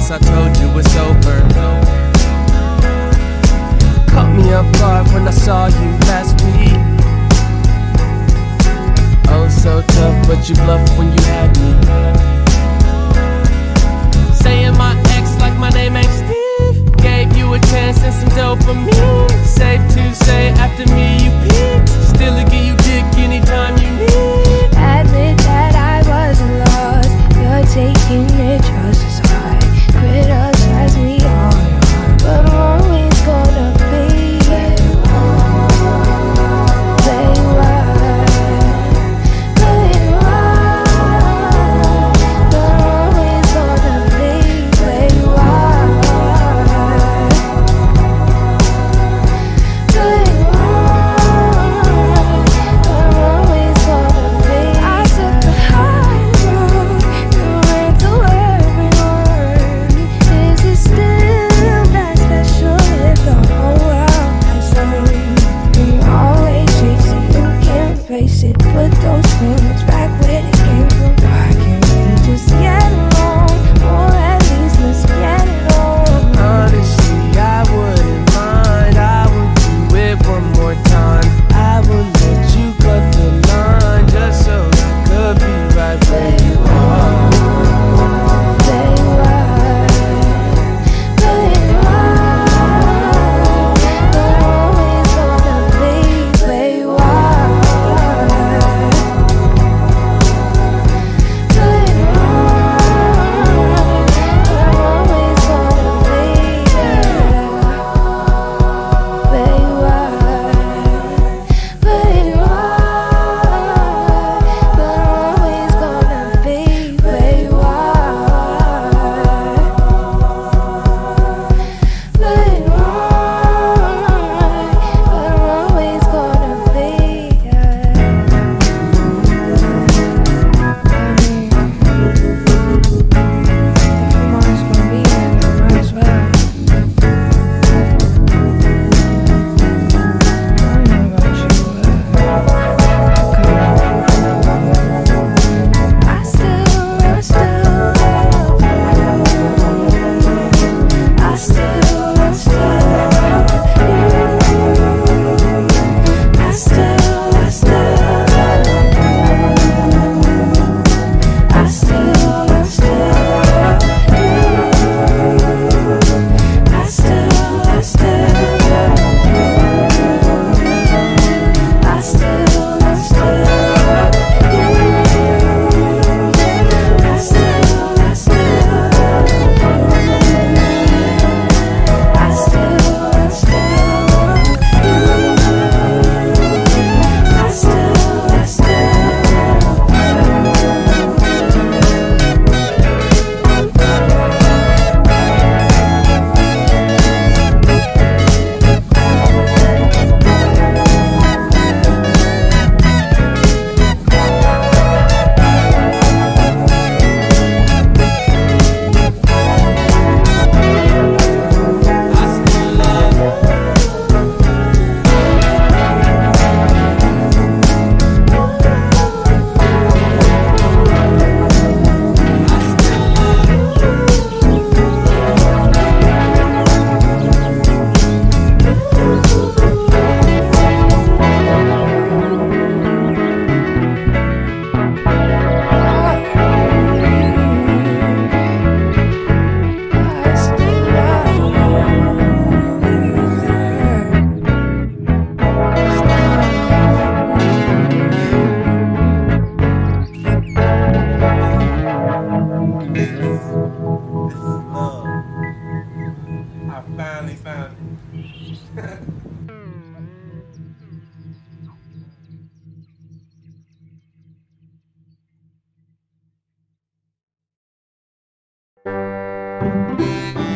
guess I told you it's over. Caught me off guard when I saw you last week. Oh, so tough, but you bluffed when you had me. Saying my ex like my name ain't Steve. Gave you a chance and some dopamine. Safe to say after me you peaked. Stilla give you dick anytime you need. Admit that I was lost. You're taking it just as hard. Criticize me all, but I'm always gonna be where you are. Where you are. Where you are. But I'm always gonna be where you are. Where you are. But I'm always gonna be. I took the high road. You went to everyone. Is it still that special if the whole world has known? You always chase it, you can't face it. Put those feelings back where they came from. Why can't we just get along? Or at least let's get it on. Honestly, I wouldn't mind. I would do it one more time. I would let you cut the line just so I could be right where you are. Where you are. Where you are. But I'm always gonna be where you are. Where you are. But I'm always gonna be there. Where you are. Where you are. But I'm always gonna be where you are. Where you are. But I'm always gonna be there. If I'm always gonna be there, then I might as well. I don't know about you, I still love you. I still love you. I still love you. I still love you. I still love you. I still love you. I still love I finally found it.